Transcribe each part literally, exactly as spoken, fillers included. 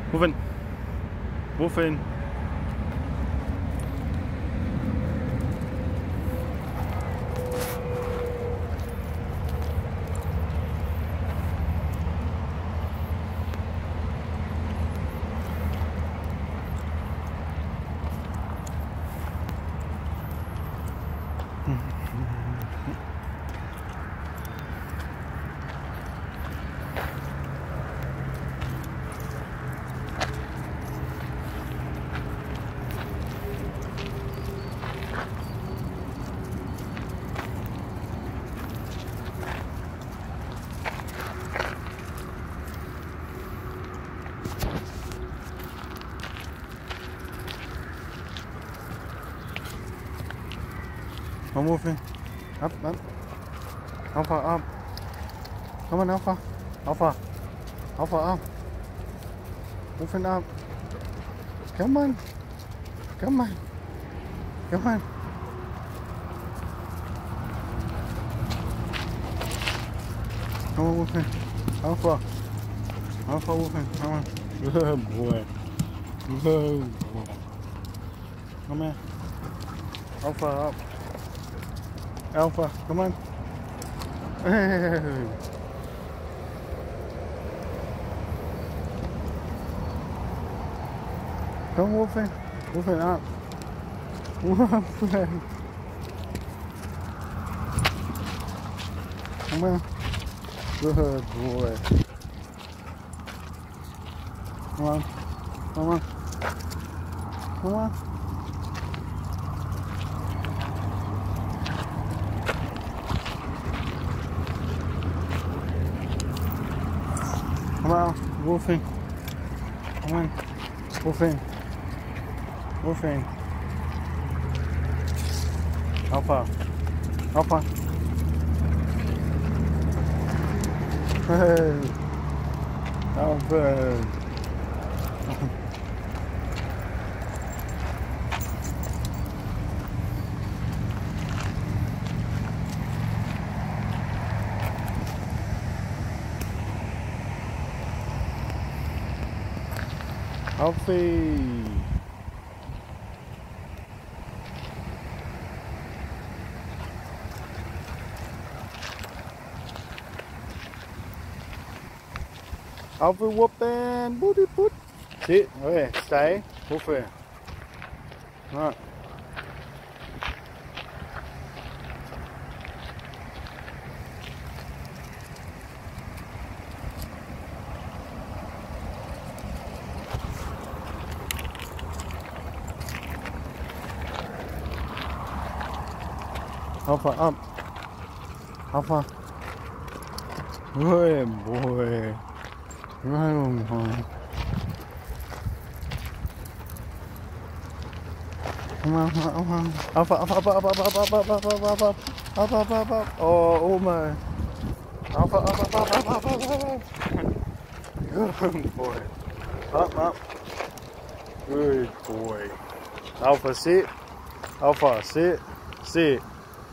Move in. Move in. I'm moving. Up, up. Alpha, up. Come on, Alpha. Alpha. Alpha, up. Moving up. Come on. Come on. Come on. Come on, moving. Alpha. Alpha, moving. Come on. Good boy. Good boy. Come here. Alpha, up. Alpha, come on. Hey. Come moving. Moving up. Moving. Come on. Good boy. Come on. Come on. Come on. Come on, wolfing. Come on, wolfing. Wolfing. Alpha. Alpha. Hey. Alpha. Alfie. Alfie whooping. Booty boot. Sit. Okay, stay. Wolfie. Right. Alpha up. Alpha. Good boy. Right on home. Come on, come on. Alpha, alpha, alpha, alpha, alpha, alpha, alpha, alpha, alpha, alpha, alpha, alpha. Oh, oh my. Alpha, alpha, alpha, alpha, alpha, alpha. Good boy. Up, up. Good boy. Alpha, sit. Alpha, sit. Sit.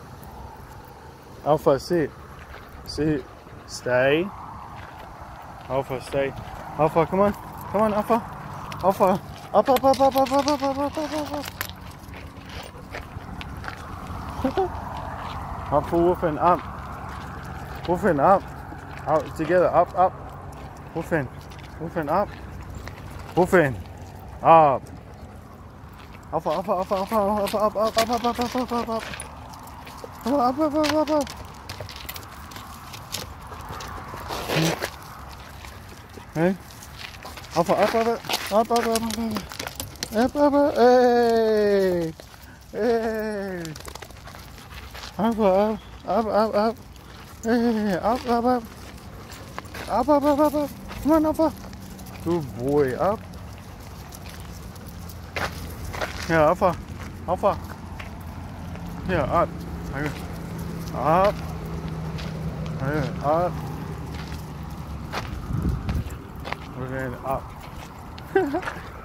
Alpha, sit. Sit. Stay. Alpha, stay. Alpha, come on. Come on, Alpha. Alpha. Up, up, up, up, up, up, up, up, up, up, up. Up for wolfing, up. Wolfing, up. Out together, up, up. Wolfing. Wolfing, up. Wolfing. Up. Alpha, alpha, alpha, alpha, alpha, up, up, up, up, up, up, up, up, up. Come on, up, up, up, up, up. Hey. Alpha, up, up, up, up, up, up, up. Up, up, up, hey. Hey. Up, up, up, up, up. Hey, up, up, up. Up, up, up, up, up. Come on, Alpha. Good boy, up. Yeah, Alpha. Alpha. Yeah, up. Up. Yeah, up. We're going up.